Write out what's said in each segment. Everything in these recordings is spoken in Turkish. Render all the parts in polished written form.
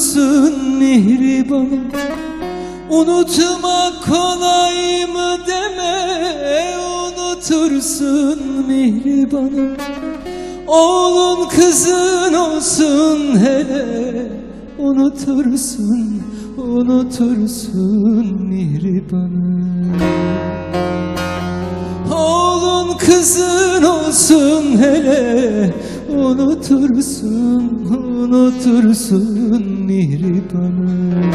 unutursun mihribanım. Unutmak kolay mı deme, unutursun mihribanım. Oğlun kızın olsun hele, unutursun, unutursun mihribanım. Oğlun kızın olsun hele, unutursun, unutursun mihribanım.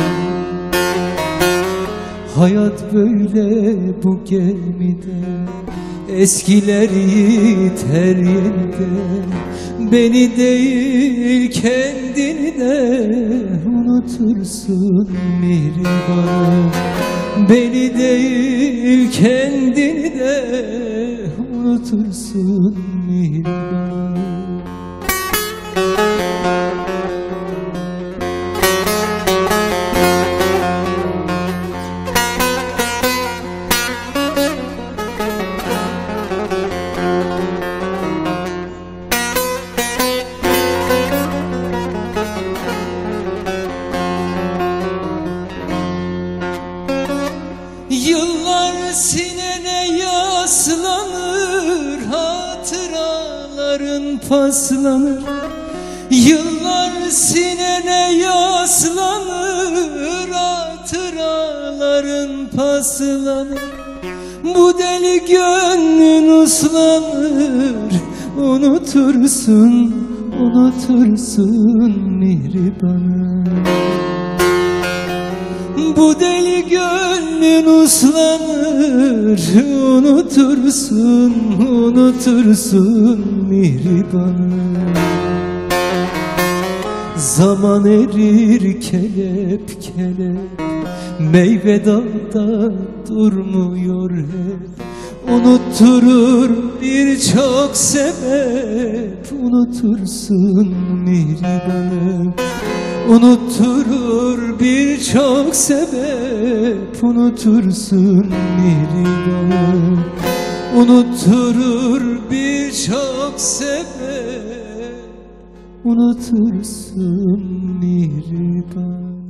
Hayat böyle bu gemide, eskiler yiğit her yerinde. Beni değil kendini de unutursun mihribanım. Beni değil kendini de unutursun mihribanım. Yıllar sinene yaslanır, hatıraların paslanır. Yıllar sinene yaslanır, hatıraların paslanır. Bu deli gönlün uslanır, unutursun, unutursun mihribanım. Bu deli gönlün uslanır, unutursun, unutursun mihribanım. Zaman erir kelep kelep, meyve dalda durmuyor hep. Unutturur birçok sebep, unutursun mihribanım. Unutturur birçok sebep, unutursun mihribanım. Unutturur birçok sebep, unutursun mihribanım.